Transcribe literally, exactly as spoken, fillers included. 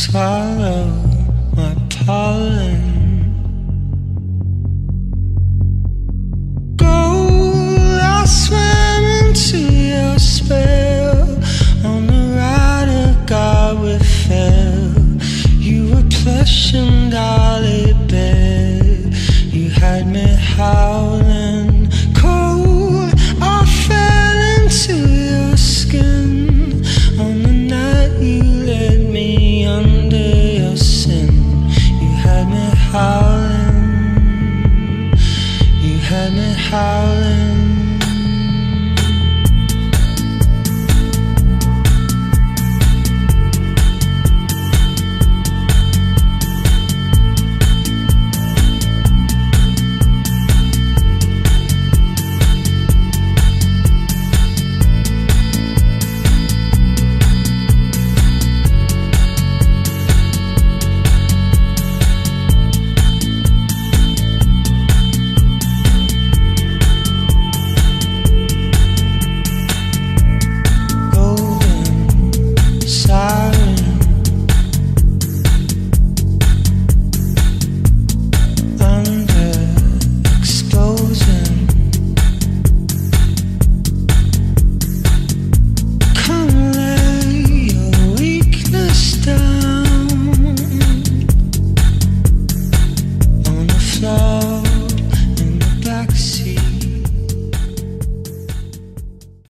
swallow my pollen. Gold, I swam into your spell. On the ride of God we fell. You were plush and I